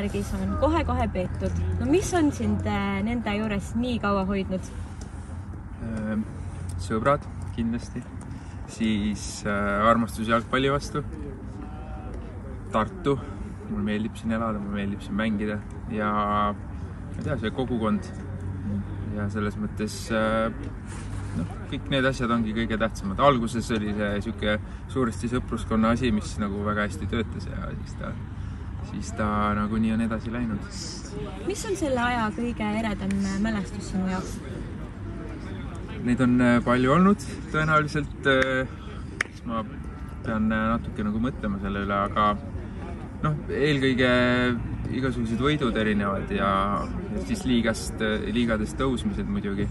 Madison, kohe peetud. No mis on sind nende juures nii kaua hoidnud? Sõbrad kindlasti, siis armastus jalgpalli vastu, Tartu, mulle meeldib siin elada, mulle meeldib siin mängida ja ma tea, see kogukond ja selles mõttes kõik need asjad ongi kõige tähtsamad. Alguses oli see siuke suuresti sõpruskonna asi, mis nagu väga hästi töötas ja siis ta nagu nii on edasi läinud. Mis on selle aja kõige eredam mälestus sinu jaoks? Neid on palju olnud tõenäoliselt, ma pean natuke nagu mõtlema selle üle, aga eelkõige igasugused võidud erinevad ja siis liigadest tõusmised muidugi.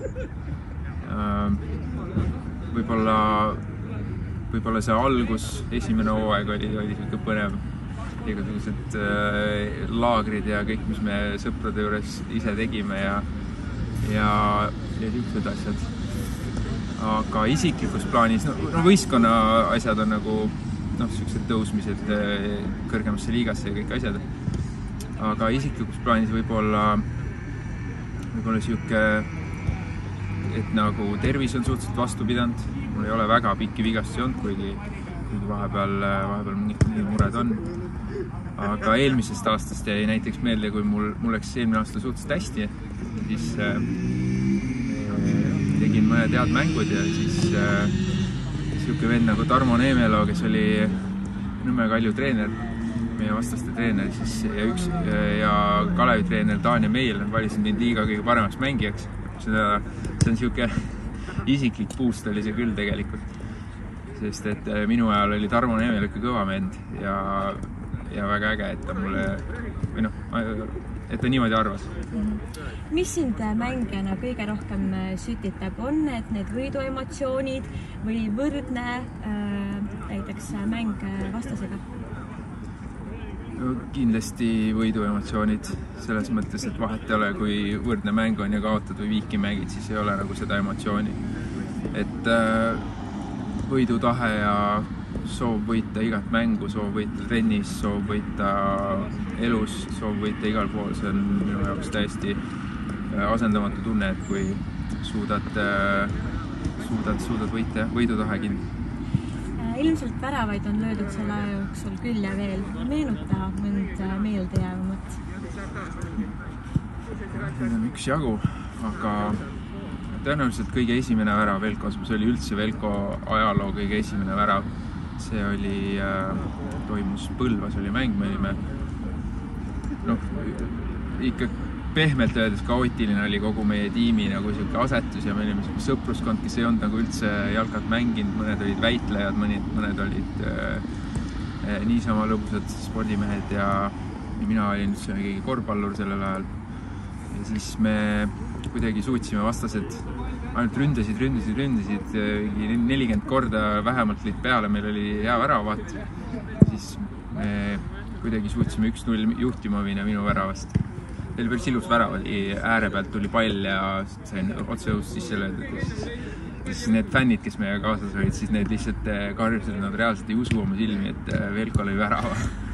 Võib-olla see algus, esimene hooaeg oli siuke põnev, igasugused laagrid ja kõik, mis me sõprade juures ise tegime ja siuksed asjad. Aga isiklikus plaanis, võistkonna asjad on nagu siuksed tõusmised kõrgemasse liigasse ja kõik asjad. Aga isiklikus plaanis võib-olla siuke, et nagu tervis on suhteliselt vastu pidanud. Mul ei ole väga pikki vigastusi olnud, kuigi vahepeal mingid mured on. Aga eelmisest aastast jäi näiteks meelde, kui mul läks eelmine aasta suhteliselt hästi, siis tegin mõned head mängud ja siis siuke vend nagu Tarmo Neemelo, kes oli Nõmme Kalju treener, meie vastaste treener, ja Kalevi treener Taania Meil valisid mind liiga kõige paremaks mängijaks. See on siuke isiklik puust oli see küll tegelikult, sest et minu ajal oli Tarmo Neemelo ikka kõva vend ja väga äge, et ta mulle et ta niimoodi arvas. Mis sind mängijana kõige rohkem sütitab? On need võiduemotsioonid või võrdne näiteks mäng vastasega? Kindlasti võiduemotsioonid, selles mõttes, et vahet ei ole, kui võrdne mäng on ja kaotad või viiki mängid, siis ei ole nagu seda emotsiooni. Et võidutahe ja soov võita igat mängu, soov võita trennis, soov võita elus, soov võita igal pool, see on minu jaoks täiesti asendamatu tunne, et kui suudad võita võidutahe kinni. Ilmselt väravaid on löödud selle aja jooksul küll ja veel. Meenuta mõnd meeldejäävamat? Need on üks jagu, aga tõenäoliselt kõige esimene värav Velkos, see oli üldse Velko ajaloo kõige esimene värav. See oli, toimus Põlvas oli mäng, me olime ikka pehmelt öeldes kaootiline oli kogu meie tiimi nagu siuke asetus ja me olime siuke sõpruskond, kes ei olnud nagu üldse jalkat mänginud, mõned olid väitlejad, mõned olid niisama lõbusad spordimehed ja mina olin üldse keegi korvpallur sellel ajal. Ja siis me kuidagi suutsime vastased ainult ründasid, 40 korda vähemalt liit peale, meil oli hea väravat. Siis me kuidagi suutsime 1-0 juhtima minna minu väravast. Teil päris ilus värav oli, ääre pealt tuli pall ja sain otseõust sisse löödud. Siis need fännid, kes meie kaasas olid, siis need lihtsalt karjusid, nad reaalselt ei usu oma silmi, et Velko oli värava.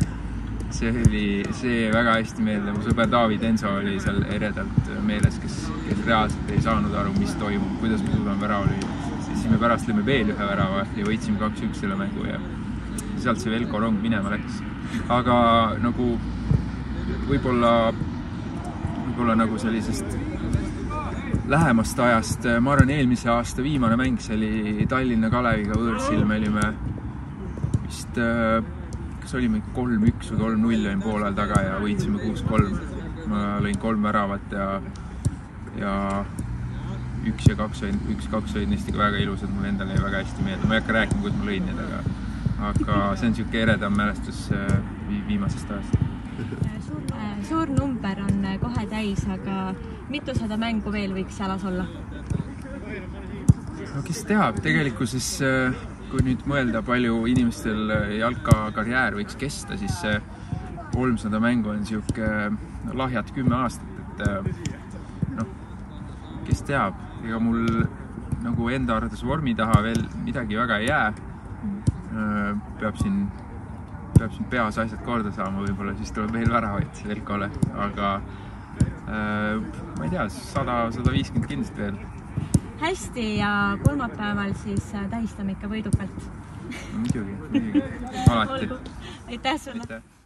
See väga hästi meelde. Mu sõber David Enso oli seal eredalt meeles, kes reaalselt ei saanud aru, mis toimub, kuidas me suudame värava lüüa. Siis me pärast lõime veel ühe värava ja võitsime 2-1 selle mängu ja sealt see Velko rong minema läks. Aga nagu võib-olla nagu sellisest lähemast ajast, ma arvan eelmise aasta viimane mäng, see oli Tallinna Kaleviga võõrsil, me olime vist kas olime 3-1 või 3-0 olin poolel taga ja võitsime 6-3. Ma lõin 3 väravat ja 1 ja 2 olid neist ikka väga ilusad, mul endale jäi väga hästi meelde. Ma ei hakka rääkima, kuidas ma lõin need, aga see on siuke eredam mälestus viimasest ajast. Suur number on kohe täis, aga mitusada mängu veel võiks jalas olla? No kes teab, tegelikkuses kui nüüd mõelda, palju inimestel jalkakarjäär võiks kesta, siis 300 mängu on siuke lahjad 10 aastat, et kes teab, ega mul nagu enda arvates vormi taha veel midagi väga ei jää. Peab siin peab siin peas asjad korda saama, võib-olla siis tuleb veel väravaid Velkole, aga ma ei tea, 100-150 kindlasti veel. Hästi ja kolmapäeval siis tähistame ikka võidukalt. Muidugi, alati. Aitäh sulle!